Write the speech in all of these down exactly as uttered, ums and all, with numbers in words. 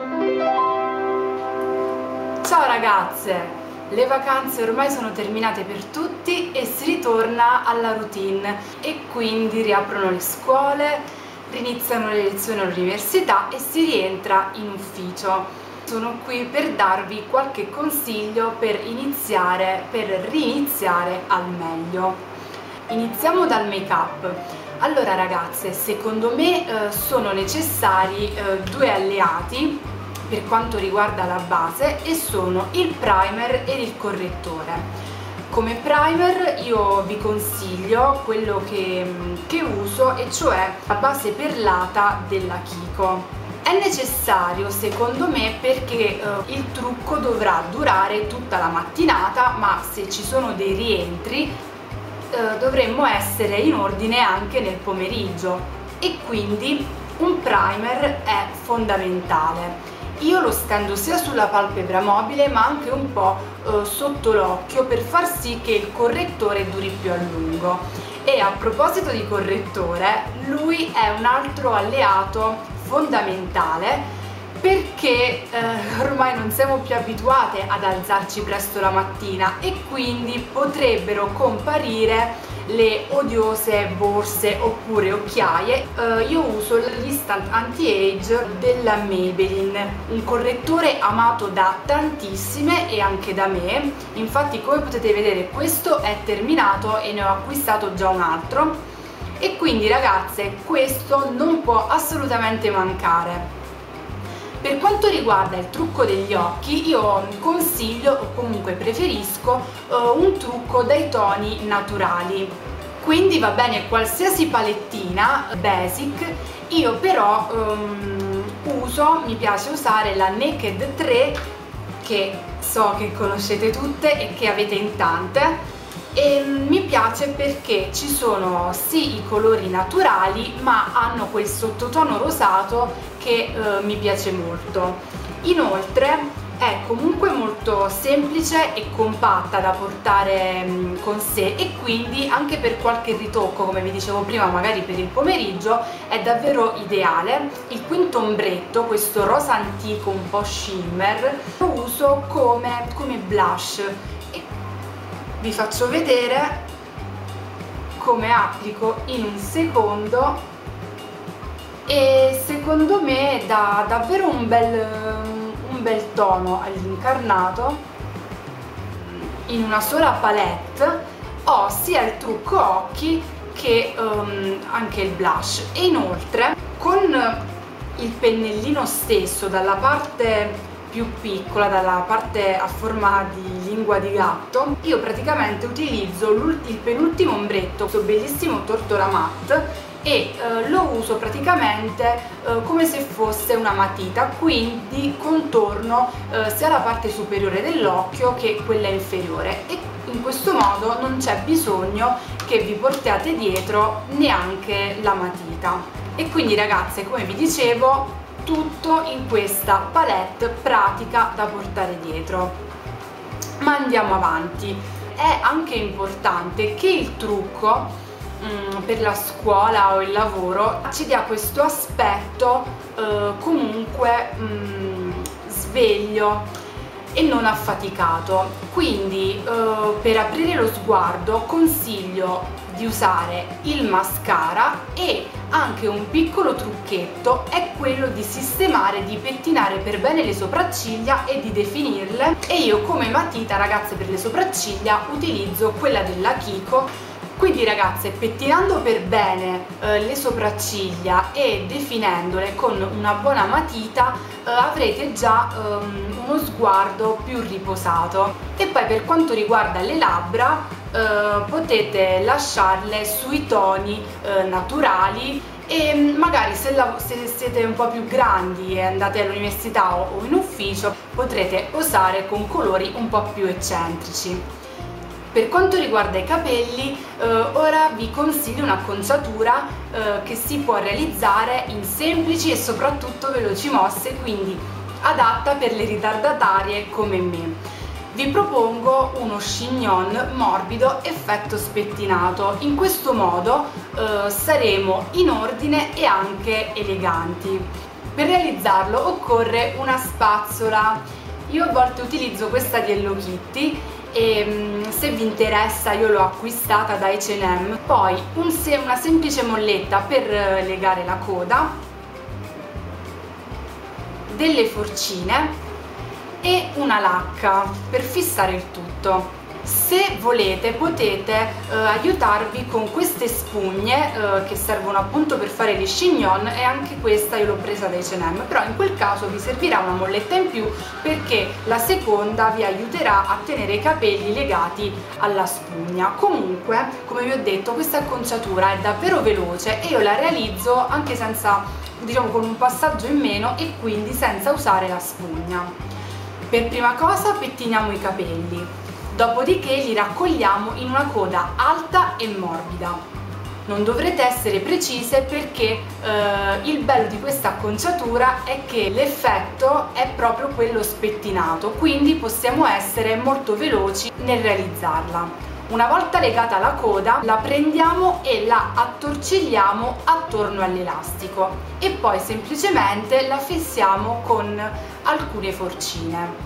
Ciao ragazze! Le vacanze ormai sono terminate per tutti e si ritorna alla routine e quindi riaprono le scuole, riniziano le lezioni all'università e si rientra in ufficio. Sono qui per darvi qualche consiglio per iniziare, per riniziare al meglio. Iniziamo dal make up. Allora ragazze, secondo me eh, sono necessari eh, due alleati per quanto riguarda la base e sono il primer e il correttore. Come primer io vi consiglio quello che, che uso, e cioè la base perlata della Kiko. È necessario secondo me perché eh, il trucco dovrà durare tutta la mattinata, ma se ci sono dei rientri eh, dovremmo essere in ordine anche nel pomeriggio e quindi un primer è fondamentale. Io lo stendo sia sulla palpebra mobile ma anche un po' eh, sotto l'occhio per far sì che il correttore duri più a lungo. E a proposito di correttore, lui è un altro alleato fondamentale perché eh, ormai non siamo più abituate ad alzarci presto la mattina e quindi potrebbero comparire le odiose borse oppure occhiaie. Eh, io uso l'Instant Anti-Age della Maybelline, un correttore amato da tantissime e anche da me. Infatti, come potete vedere, questo è terminato e ne ho acquistato già un altro e quindi ragazze questo non può assolutamente mancare. Per quanto riguarda il trucco degli occhi, io consiglio o comunque preferisco uh, un trucco dai toni naturali, quindi va bene qualsiasi palettina basic. Io però um, uso, mi piace usare la Naked tre, che so che conoscete tutte e che avete in tante, e mi piace perché ci sono sì i colori naturali ma hanno quel sottotono rosato che eh, mi piace molto. Inoltre è comunque molto semplice e compatta da portare mh, con sé e quindi anche per qualche ritocco, come vi dicevo prima, magari per il pomeriggio è davvero ideale. Il quinto ombretto, questo rosa antico un po' shimmer, lo uso come, come blush. Vi faccio vedere come applico in un secondo e secondo me dà davvero un bel, un bel tono all'incarnato. In una sola palette ho sia il trucco occhi che um, anche il blush e inoltre con il pennellino stesso dalla parte più piccola, dalla parte a forma di lingua di gatto, io praticamente utilizzo il penultimo ombretto, questo bellissimo Tortola Matte, e eh, lo uso praticamente eh, come se fosse una matita, quindi contorno eh, sia la parte superiore dell'occhio che quella inferiore e in questo modo non c'è bisogno che vi portiate dietro neanche la matita. E quindi ragazze, come vi dicevo, tutto in questa palette pratica da portare dietro. Ma andiamo avanti. È anche importante che il trucco mh, per la scuola o il lavoro ci dia questo aspetto eh, comunque mh, sveglio e non affaticato. Quindi eh, per aprire lo sguardo consiglio di usare il mascara e anche un piccolo trucchetto è quello di sistemare, di pettinare per bene le sopracciglia e di definirle. E io come matita, ragazze, per le sopracciglia utilizzo quella della Kiko. Quindi ragazze, pettinando per bene eh, le sopracciglia e definendole con una buona matita eh, avrete già ehm, uno sguardo più riposato. E poi per quanto riguarda le labbra eh, potete lasciarle sui toni eh, naturali e magari se, la, se siete un po' più grandi e andate all'università o, o in ufficio potrete osare con colori un po' più eccentrici. Per quanto riguarda i capelli, eh, ora vi consiglio un'acconciatura eh, che si può realizzare in semplici e soprattutto veloci mosse, quindi adatta per le ritardatarie come me. Vi propongo uno chignon morbido effetto spettinato. In questo modo eh, saremo in ordine e anche eleganti. Per realizzarlo occorre una spazzola. Io a volte utilizzo questa di Hello Kitty e se vi interessa io l'ho acquistata da acca e emme. Poi un se una semplice molletta per legare la coda, delle forcine e una lacca per fissare il tutto. Se volete potete eh, aiutarvi con queste spugne eh, che servono appunto per fare gli chignon, e anche questa io l'ho presa da acca e emme, però in quel caso vi servirà una molletta in più perché la seconda vi aiuterà a tenere i capelli legati alla spugna. Comunque, come vi ho detto, questa acconciatura è davvero veloce e io la realizzo anche senza, diciamo, con un passaggio in meno e quindi senza usare la spugna. Per prima cosa pettiniamo i capelli. Dopodiché li raccogliamo in una coda alta e morbida. Non dovrete essere precise perché eh, il bello di questa acconciatura è che l'effetto è proprio quello spettinato, quindi possiamo essere molto veloci nel realizzarla. Una volta legata la coda la prendiamo e la attorcigliamo attorno all'elastico e poi semplicemente la fissiamo con alcune forcine.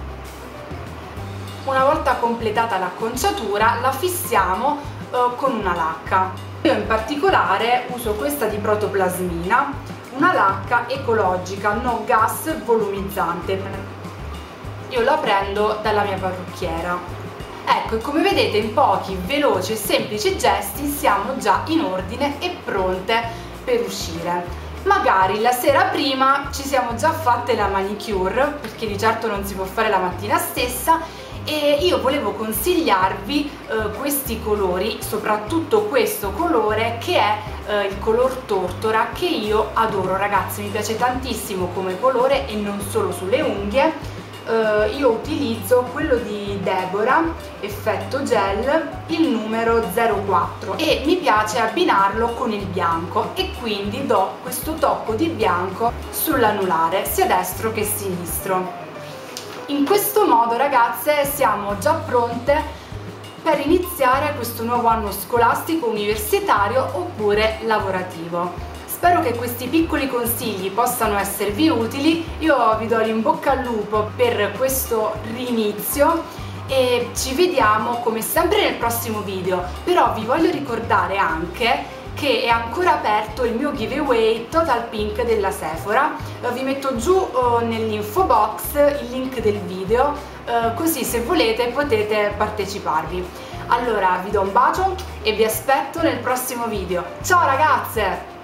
Una volta completata l'acconciatura la fissiamo eh, con una lacca. Io in particolare uso questa di protoplasmina, una lacca ecologica, no gas volumizzante. Io la prendo dalla mia parrucchiera. Ecco, e come vedete in pochi, veloci e semplici gesti siamo già in ordine e pronte per uscire. Magari la sera prima ci siamo già fatte la manicure, perché di certo non si può fare la mattina stessa, e io volevo consigliarvi eh, questi colori, soprattutto questo colore che è eh, il color tortora, che io adoro ragazzi, mi piace tantissimo come colore e non solo sulle unghie. Eh, io utilizzo quello di Deborah effetto gel, il numero zero quattro, e mi piace abbinarlo con il bianco e quindi do questo tocco di bianco sull'anulare sia destro che sinistro. In questo modo ragazze siamo già pronte per iniziare questo nuovo anno scolastico, universitario oppure lavorativo. Spero che questi piccoli consigli possano esservi utili. Io vi do l'in bocca al lupo per questo rinizio e ci vediamo come sempre nel prossimo video. Però vi voglio ricordare anche che è ancora aperto il mio giveaway Total Pink della Sephora. Vi metto giù uh, nell'info box il link del video, uh, così se volete potete parteciparvi. Allora vi do un bacio e vi aspetto nel prossimo video. Ciao ragazze!